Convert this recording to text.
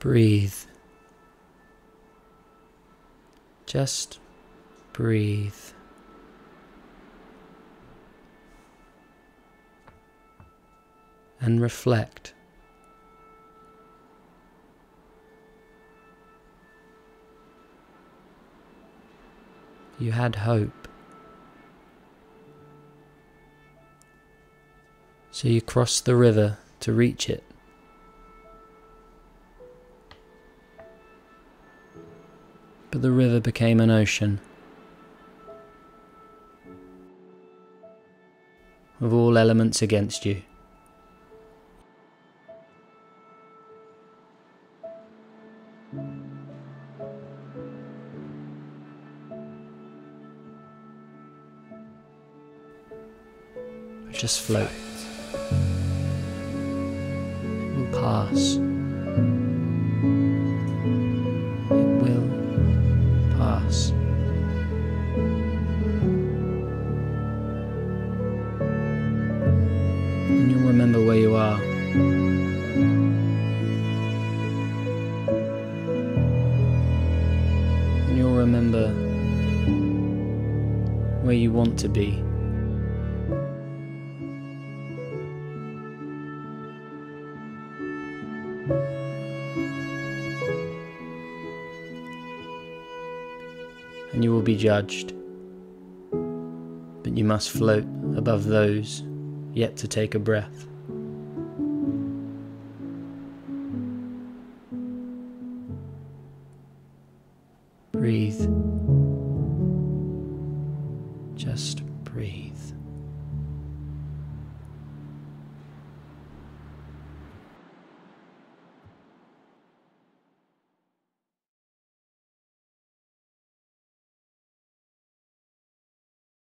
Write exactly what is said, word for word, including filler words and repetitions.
Breathe. Just breathe. And reflect. You had hope. So you crossed the river to reach it. But the river became an ocean of all elements against you. Just float. It will pass. It will pass. And you'll remember where you are. And you'll remember where you want to be. And you will be judged, but you must float above those yet to take a breath.